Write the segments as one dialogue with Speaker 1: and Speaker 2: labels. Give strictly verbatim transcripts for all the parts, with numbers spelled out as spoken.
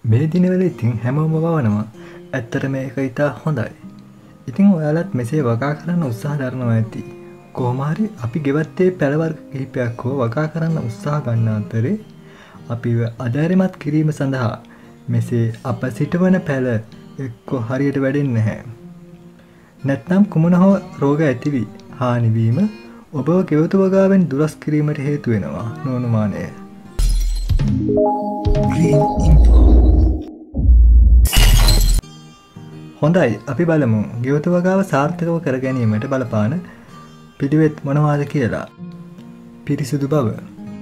Speaker 1: මේ දිනවල ඉතින් හැමෝම වවනවා. ඇත්තට මේක ඉතා හොඳයි. ඉතින් ඔයාලත් මෙසේ වගා කරන්න උත්සාහ දරනවා ඇති. කොහොම හරි අපි ගෙවත්තේ පැල වර්ග කිහිපයක් හෝ වගා කරන්න උත්සාහ ගන්න අතරේ අපිව අධෛර්යමත් කිරීම සඳහා මෙසේ අප සිටවන පැල එක්ක හරියට වැඩෙන්නේ නැහැ. නැත්නම් කුමන හෝ රෝග ඇතිවි හානි වීම ඔබව ගෙවතු වගාවෙන් දුරස් කිරීමට හේතු වෙනවා නොඅනුමානය. Green Info. හොඳයි අපි බලමු ගෙවතු වගාව සාර්ථකව කර ගැනීමට බලපාන පිළිවෙත් මොනවාද කියලා. පිරිසුදු බව.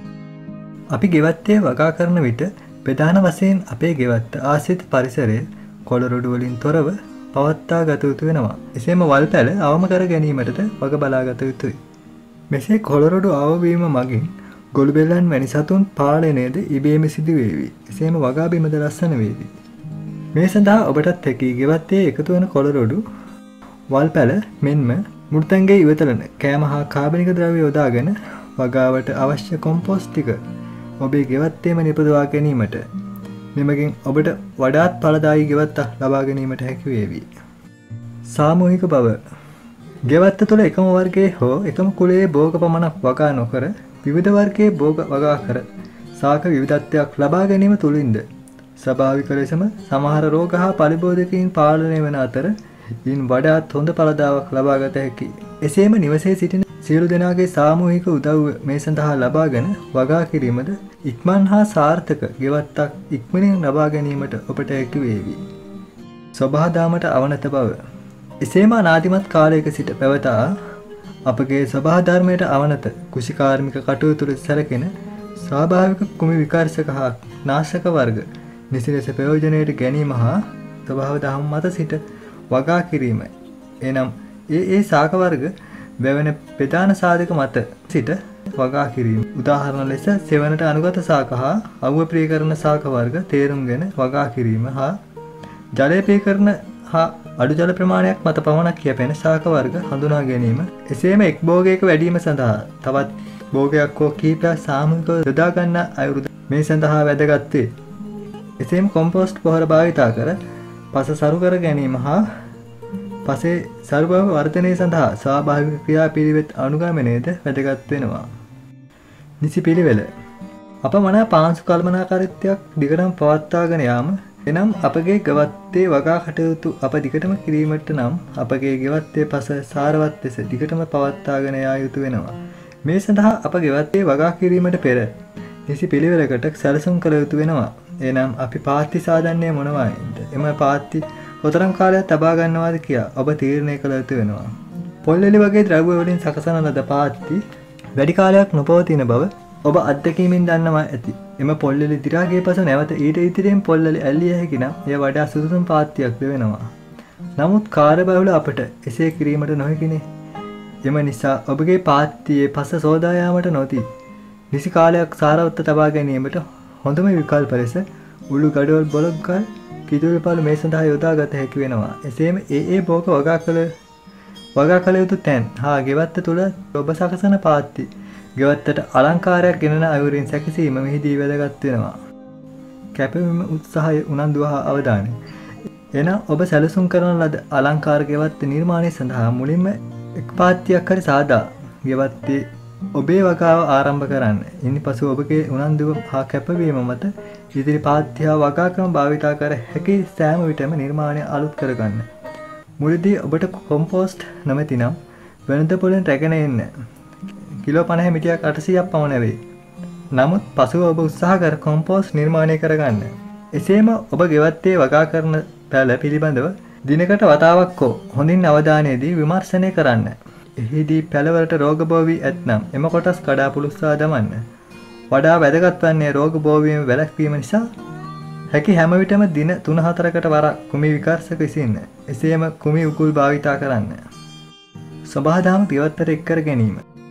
Speaker 1: අපි ගෙවත්තේ වගා කරන විට ප්‍රධාන වශයෙන් අපේ ගෙවත්ත ආශ්‍රිත පරිසරය කොළරොඩු වලින් තොරව පවත්වා ගත යුතු වෙනවා. එසේම වල් පැල අවම කර ගැනීමටද වග බලා ගත යුතුයි. මෙසේ කොළරොඩු අවවීම මගින් ගොළු බෙල්ලන් වැනි සතුන් පාලනයද ඉබේම සිදු වේවි. එසේම වගා බිමද ලස්සන වේවි. මේ සඳහා ඔබටත් හැකි ගෙවත්තේ එකතු වන කොළරොඩු වල් පැල මෙන්ම මුර්තන්ගේ ඉවතලන කෑම හා කාබනික ද්‍රව්‍ය යොදාගෙන වගාවට අවශ්‍ය කොම්පෝස්ට් ටික ඔබේ ගෙවත්තේම නිපදවා ගැනීමට මෙමගින් ඔබට වඩාත් ඵලදායී ගෙවත්තක් ලබා ගැනීමට හැකි වේවි. සාමූහික බව. ගෙවත්ත තුළ එකම වර්ගයේ හෝ එකම කුලයේ භෝග පමණක් වගා නොකර විවිධ වර්ගයේ භෝග වගා කර සාක විවිධත්වයක් ලබා ගැනීම තුළින්ද ස්වභාවික ලෙසම සමහර රෝග හා පලිබෝධකයින් පාලනය වන අතර ඉන් වඩාත් හොඳ ඵලදාවක් ලබා ගත හැකියි. එසේම නිවසේ සිටින සියලු දෙනාගේ සාමූහික උදව්ව මේ සඳහා ලබාගෙන වගා කිරීමද ඉක්මන් හා සාර්ථක ගෙවත්තක් ඉක්මනින් ලබා ගැනීමට ඔබට හැකි වේවි. සබහාදාමට අවනත බව. එසේම අනාදිමත් කාලයක සිට පැවතා අපගේ සබහාධර්මයට අවනත කුෂිකාර්මික කටයුතු තුළ සැලකෙන ස්වාභාවික කුමි විකාශක හා නාශක වර්ග නිසි ලෙස ප්‍රයෝජනයට ගැනීම හා ස්වභාව දහම් මත සිට වගා කිරීම. එනම් ඒ ඒ ශාක වර්ග වැවෙන ප්‍රධාන සාධක මත සිට වගා කිරීම. උදාහරණ ලෙස සෙවණට අනුගත ශාක හා අව්ව ප්‍රිය කරන ශාක වර්ග තේරුම්ගෙන වගා කිරීම හා ජලය ප්‍රිය කරන හා අඩු ජල ප්‍රමාණයක් මත පමණක් කියැපෙන ශාක වර්ග හඳුනා ගැනීම. එසේම එක් භෝගයක වැඩිම සඳහා තවත් භෝගයක් හෝ කීපයක් සාමූහිකව යොදා ගන්න අයුරුද මේ සඳහා වැදගත් වේ. එසේම කොම්පෝස්ට් පොහොර භාවිතා කර පස සරු කර ගැනීම හා පසේ සරු බව වර්ධනය සඳහා ස්වාභාවික ක්‍රියාපිළිවෙත් අනුගමනයද වැදගත් වෙනවා. නිසි පිළිවෙල. අප මනා පාංශු කල්පනාකාරීත්වයක් දිගටම පවත්වාගෙන යාම එනම් අපගේ ගෙවත්තේ වගා කටයුතු අප දිගටම කිරීමට නම් අපගේ ගෙවත්තේ පස සාරවත් ලෙස දිගටම පවත්වාගෙන යා යුතු වෙනවා. මේ සඳහා අප ගෙවත්තේ වගා කිරීමට පෙර නිසි පිළිවෙලකට සැලසුම් කළ යුතු වෙනවා. එනම් අපි පාත්ති සාදන්නේ මොනවායින්ද? එම පාත්ති කොතරම් කාලයක් තබා ගන්නවාද කියා ඔබ තීරණය කළ යුතු වෙනවා. පොල්ලෙලි වගේ ද්‍රව්‍ය වලින් සකසන ලද පාත්ති වැඩි කාලයක් නොපවතින බව ඔබ අත්දැකීමෙන් දන්නවා ඇති. එම පොල්ලෙලි දි රා ගිය පසු නැවත ඊට ඉදිරියෙන් පොල්ලෙලි ඇල්ලිය හැකි නම් එය වඩා සුදුසුම් පාත්තියක් වෙනවා. නමුත් කාර්යබහුල අපට එසේ කිරීමට නොහැකිනේ. එම නිසා ඔබගේ පාත්තියේ පස සෝදා යාමට නොදී නිසි කාලයක් සාරවත්ව තබා ගැනීමට හොඳම විකල්ප ලෙස උළු ගඩොල් බොලොක්කල් කිතුල්පල් මේ සඳහා යොදා ගත හැකි වෙනවා. එසේම ඒ ඒ භෝග වගා කළ වගා කළ යුතු තැන් හා ගෙවත්ත තුළ ඔබ සකසන පාත්ති ගෙවත්තට අලංකාරයක් ගෙනන අයුරින් සැකසීම මෙහිදී වැදගත් වෙනවා. කැපවීම උත්සාහය උනන්දුව හා අවධානය. එනම් ඔබ සැලසුම් කරන ලද අලංකාර ගෙවත්ත නිර්මාණය සඳහා මුලින්ම එක් පාත්තියක් හරි සාදා ගෙවත්තේ ඔබේ වගාව ආරම්භ කරන්න. ඉන් පසු ඔබගේ උනන්දුව හා කැපවීම මත ඉදිරි පාත්‍ය හා වගාකම භාවිතා කර හැකි සෑම විටම නිර්මාණය අලුත් කරගන්න. මුලදී ඔබට කොම්පෝස්ට් නොමැති නම් වෙළඳ පොලෙන් රැගෙන එන්න. කිලෝ පනහ මිටියක් අටසියයක් පමණ වේ. නමුත් පසුව ඔබ උත්සාහ කර කොම්පෝස්ට් නිර්මාණය කරගන්න. එසේම ඔබ ගෙවත්තේ වගා කරන පැල පිළිබඳව දිනකට වතාවක් හෝ හොඳින් අවධානයේදී විමර්ශනය කරන්න. එහිදී පැලවලට රෝග බෝ වී ඇතනම් එම කොටස් කඩා පුළුස්සා දමන්න. වඩා වැදගත් වන්නේ රෝග බෝ වීම වැළැක්වීම නිසා හැකි හැම විටම දින තුන හතරකට වරක් කුමි විකාශක විසින්න. එසේම කුමි උකුල් භාවිතා කරන්න. සබහාදාම ගෙවත්තට එක් කර ගැනීම.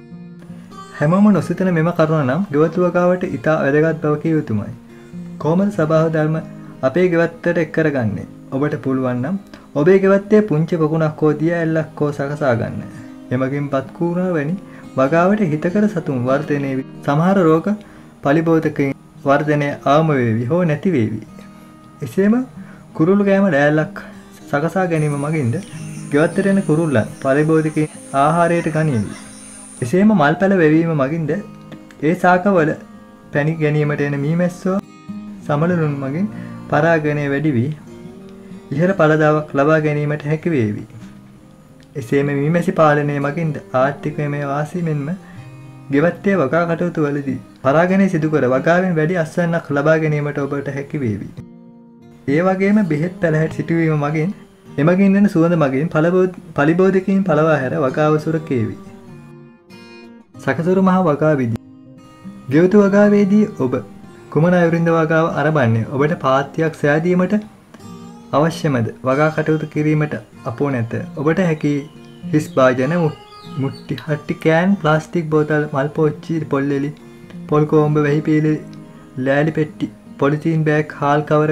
Speaker 1: හැමෝම නොසිතන මෙම කරුණ නම් ගෙවතු වගාවට ඉතා වැදගත් බව කිය යුතුමයි. කොහොමද සබහා ධර්ම අපේ ගෙවත්තට එක් කරගන්නේ? ඔබට පුළුවන් නම් ඔබේ ගෙවත්තේ පුංචි පොකුණක් හෝ දිය ඇල්ලක් හෝ සකසා ගන්න. එමගින් පත් කූරා වැනි වගාවට හිතකර සතුන් වර්ධනය වී සමහර රෝග පලිබෝධකයින් වර්ධනය අවම වේවි හෝ නැති වේවි. එසේම කුරුළු කෑම ලෑල්ලක් සකසා ගැනීම මගින්ද ගෙවත්තට එන කුරුල්ලන් පරිභෝජකයන් ආහාරයට ගනීවි. එසේම මල් පැල වැවීම මගින්ද ඒ ශාකවල පැණි ගැනීමට එන මීමැස්සෝ සමලලුන් මගින් පරාගණය වැඩි වී ඉහළ ඵලදාවක් ලබා ගැනීමට හැකි වේවි. එසේම මීමැසි පාලනය මගින්ද ආර්ථිකමය වාසි මෙන්ම ගෙවත්තේ වගා කටයුතු වලදී පරාගණය සිදු කර වගාවෙන් වැඩි අස්වැන්නක් ලබා ගැනීමට ඔබට හැකි වේවි. ඒ වගේම බෙහෙත් පැලහැට සිටුවීම මගින් එමගින් එන සුවඳ මගින් පලිබෝධකයින් පලවා හැර වගාව සුරකේවි. සකසුරු මහා වගා විදි. ගෙවතු වගාවේදී ඔබ කුමන අයුරින්ද වගාව අරබන්නේ? ඔබට පාත්තියක් සෑදීමට අවශ්‍යමද? වගා කටයුතු කිරීමට අපෝ නැත. ඔබට හැකි හිස් භාජන, මුට්ටි, හට්ටි, කෑන්, ප්ලාස්ටික් බෝතල්, මල් පෝච්චි, පොල්ලෙලි, පොල් කොඹ, වැහි පීලි, ලෑලි පෙට්ටි, පොලිතීන් බෑග්, හාල් කවර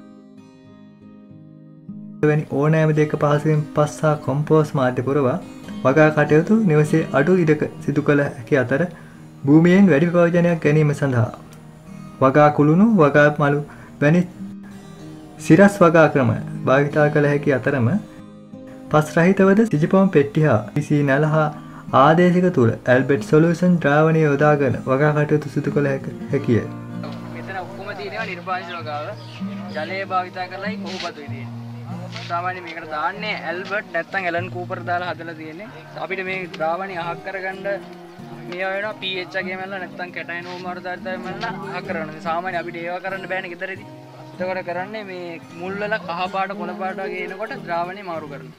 Speaker 1: වැනි ඕනෑම දෙයක පහසුවෙන් පස් හා කොම්පෝස් මාධ්‍ය පුරවා වගා කටයුතු නිවසේ අඩු ඉඩක සිදු කළ හැකි අතර භූමියෙන් වැඩි ප්‍රයෝජනයක් ගැනීම සඳහා වගා කුළුණු, වගා මලු වැනි සිරස් වගා ක්‍රම භාවිතා කළ හැකි අතරම පස් රහිතවද සිජිපොම් පෙට්ටි හා පිසි නැල හා ආදේශක තුල ඇල්බර්ට් සොලියුෂන් ද්‍රාවණය යොදාගෙන වගා කටයුතු සිදු කළ හැකිය.
Speaker 2: මෙතන ඔක්කොම තියෙනවා නිර්පාදිත වගාව. ජලය භාවිතා කරලායි කොහොමද වෙන්නේ? සාමාන්‍ය මේකට දාන්නේ ඇල්බර්ට් නැත්නම් ඇලන් කූපර් දාලා හදලා තියෙන්නේ. අපිට මේ ද්‍රාවණي අහක් කරගන්න මේවා වෙනවා pH එකේ මැල්ල නැත්නම් කැටයනෝම වර්ධාර්ථය මැල්ල අහක් කරනවා. සාමාන්‍ය අපිට ඒවා කරන්න බෑනේ ගෙදරදී. එතකොට කරන්නේ මේ මුල් වල කහ පාට කොළ පාට වගේ එනකොට ද්‍රාවණي මාරු කරනවා.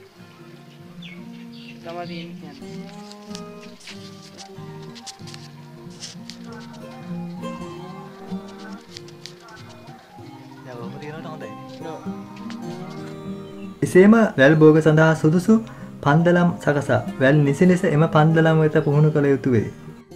Speaker 2: තමයි තියෙන්නේ.
Speaker 1: එසේම වැල් භෝග සඳහා සුදුසු පන්දලම් සකසා වැල් නිසි ලෙස එම පන්දලම් වෙත පුහුණු කළ යුතු වේ.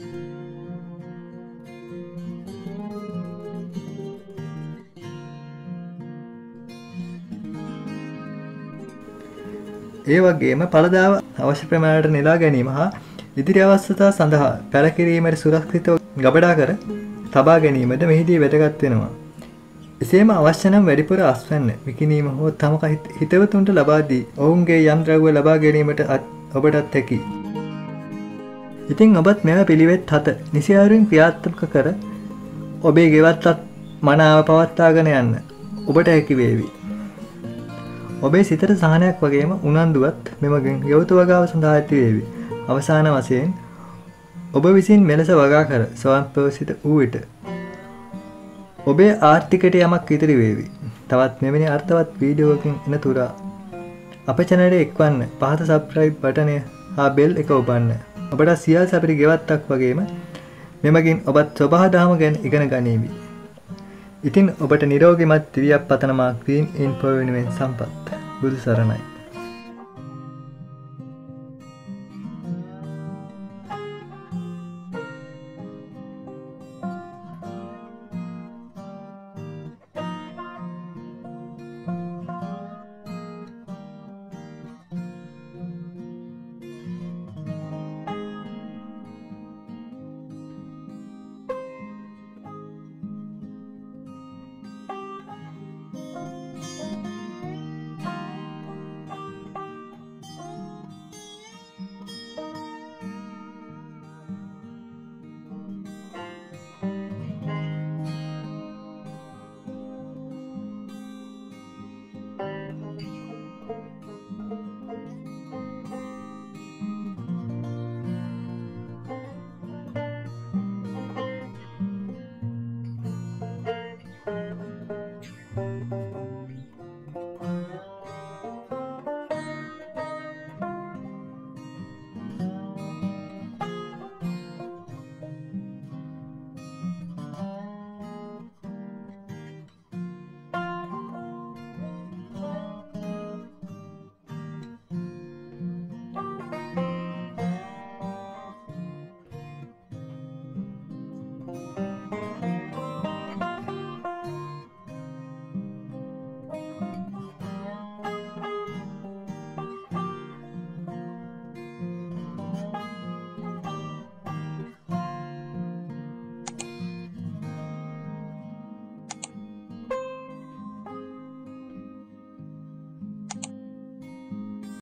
Speaker 1: ඒ වගේම පළදාව අවශ්‍ය ප්‍රමාණයට නෙලා ගැනීම හා ඉදිරි අවස්ථා සඳහා පැලකිරීමට සුරක්ෂිතව ගබඩා කර තබා ගැනීමද මෙහිදී වැදගත් වෙනවා. එසේම අවශ්‍ය නම් වැඩිපුර අස්වැන්න විකිණීම හෝ තම හිතවතුන්ට ලබා දී ඔවුන්ගේ යම් ද්‍රව්‍ය ලබා ගැනීමට ඔබටත් හැකියි. ඉතින් ඔබත් මෙම පිළිවෙත් හත නිසි අයුරින් ක්‍රියාත්මක කර ඔබේ ගෙවත්තත් මනාව පවත්වාගෙන යන්න ඔබට හැකි වේවි. ඔබේ සිතට සහනයක් වගේම උනන්දුවත් මෙමගින් ගෙවතු වගාව සඳහා ඇති වේවි. අවසාන වශයෙන් ඔබ විසින් මෙලෙස වගා කර ස්වයංපෝෂිත වූ විට ඔබේ ආර්ථිකයට යමක් ඉතිරි වේවි. තවත් මෙවැනි අර්ථවත් වීඩියෝකින් එන තුරා අපේ channel එක එක්වන්න පහත subscribe බටනය හා bell එක ඔබන්න. ඔබට සියල් සපිරි ගෙවත්තක් වගේම මෙමගින් ඔබත් සබහා දහම ගැන ඉගෙන ගනීවි. ඉතින් ඔබට නිරෝගීමත් දිවියක් පතනවා. Green Info වෙනුවෙන් සම්පත්. බුදු සරණයි.